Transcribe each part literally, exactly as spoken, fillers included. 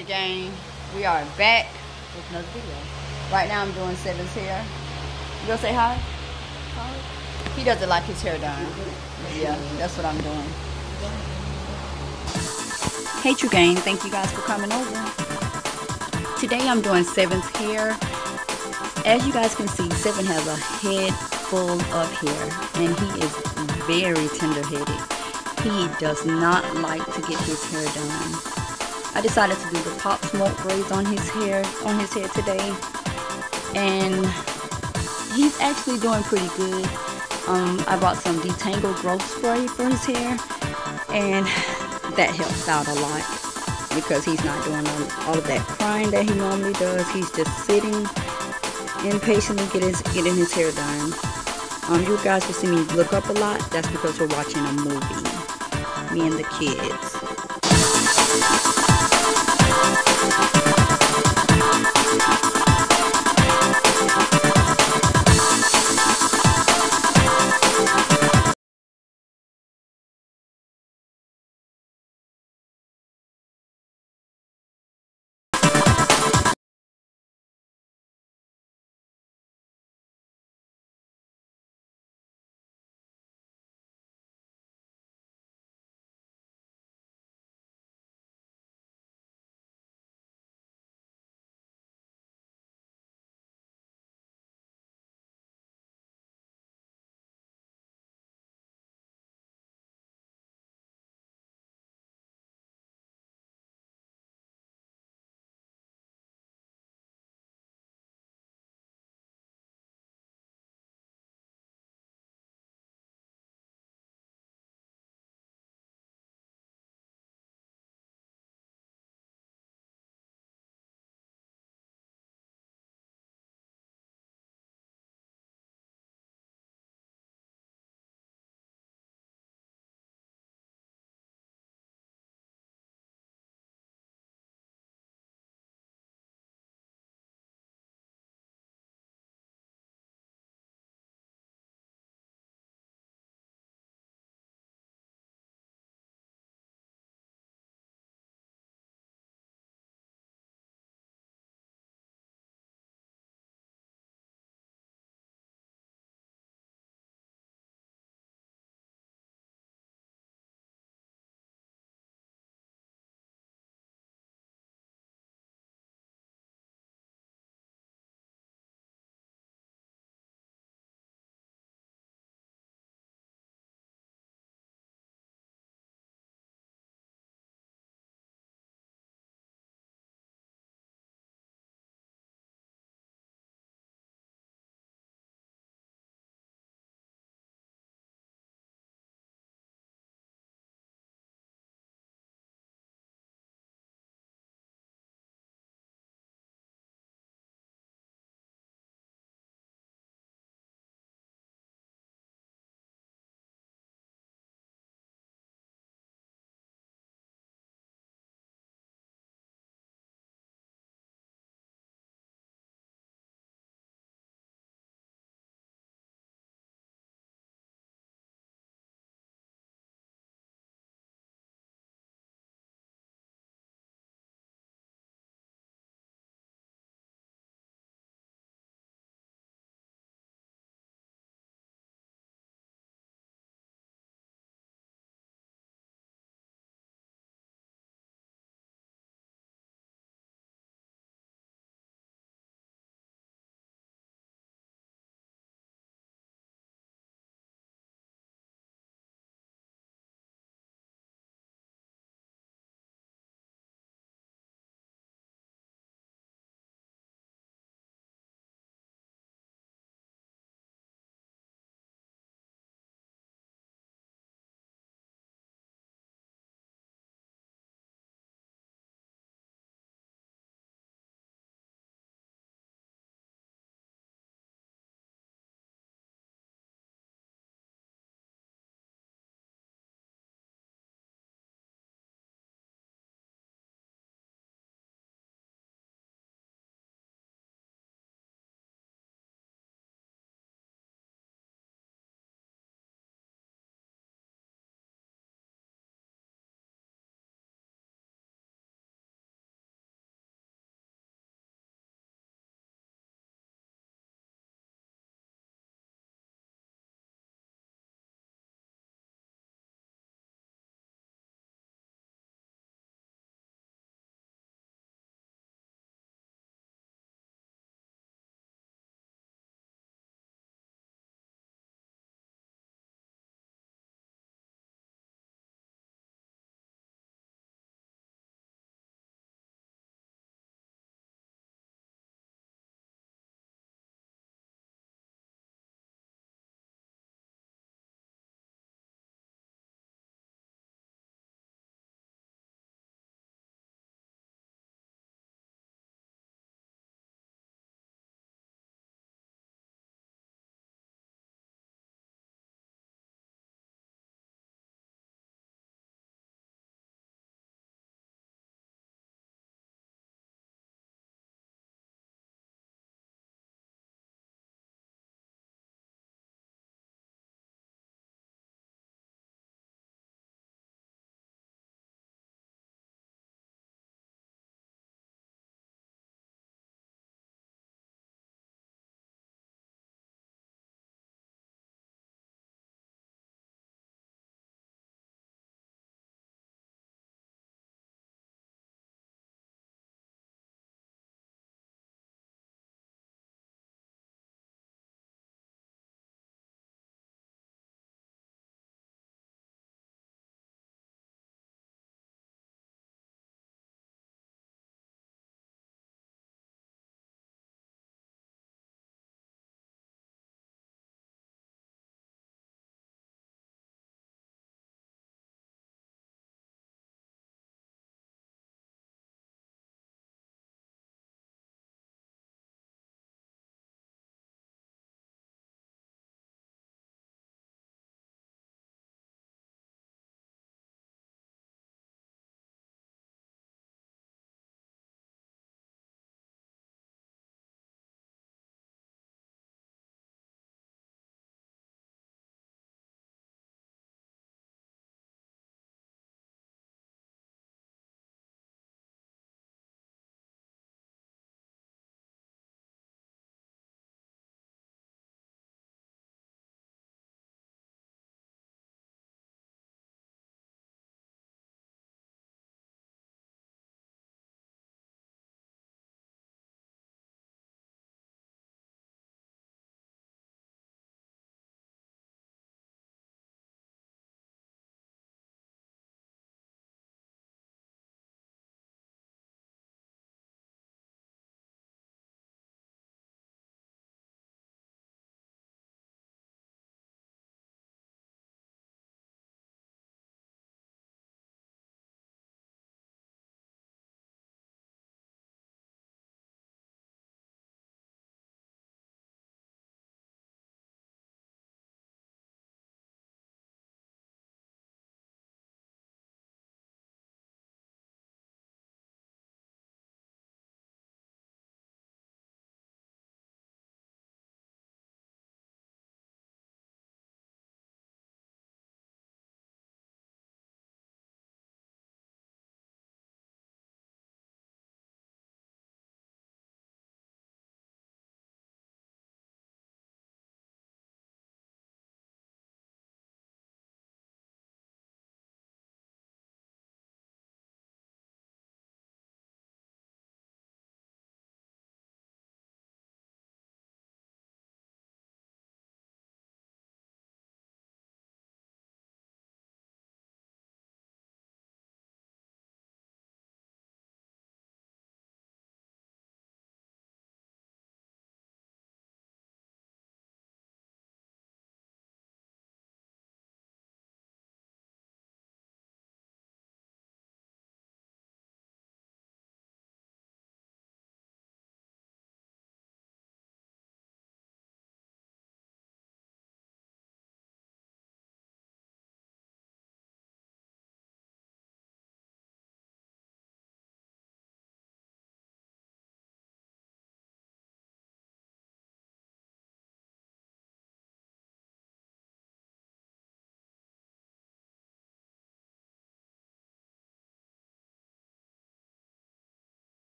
Family Gang. We are back with another video. Right now I'm doing Seven's hair. You gonna say hi? Hi. He doesn't like his hair done. Yeah, that's what I'm doing. Hey True Gang, thank you guys for coming over. Today I'm doing Seven's hair. As you guys can see, Seven has a head full of hair and he is very tender-headed. He does not like to get his hair done. I decided to do the Pop Smoke braids on his hair, on his head today, and he's actually doing pretty good. Um, I bought some Detangle Growth Spray for his hair, and that helps out a lot because he's not doing all of that crying that he normally does. He's just sitting impatiently getting his, getting his hair done. Um, you guys will see me look up a lot. That's because we're watching a movie, me and the kids.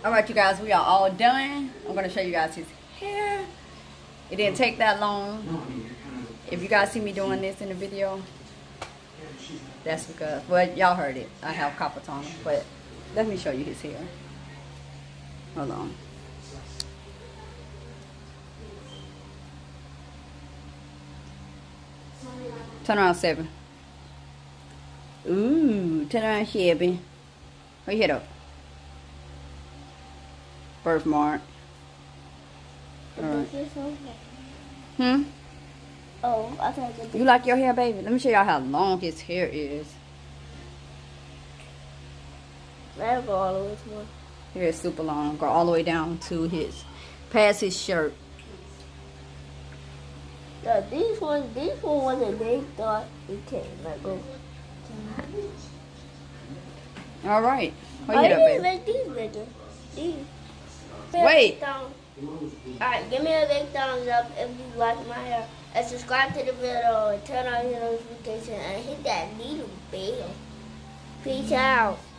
Alright, you guys, we are all done. I'm going to show you guys his hair. It didn't take that long. If you guys see me doing this in the video, that's because, well, y'all heard it. I have copper toner, but let me show you his hair. Hold on. Turn around, Seven. Ooh, turn around, Shelby. Where your head up? Birthmark. Alright. Hmm? Oh, I thought it. You like your hair, baby? Let me show y'all how long his hair is. That'll go all the way to one. Hair is super long. Go all the way down to his, past his shirt. Yeah, these ones, these ones wasn't big, thought we can't let go. All right. Hold I it up, didn't baby. make these bigger. These. Wait. Alright, give me a big thumbs up if you like my hair. And subscribe to the video and turn on your notification and hit that little bell. Peace out.